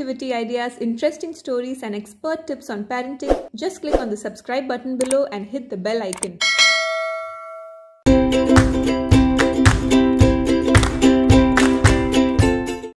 activity ideas, interesting stories and expert tips on parenting, just click on the subscribe button below and hit the bell icon.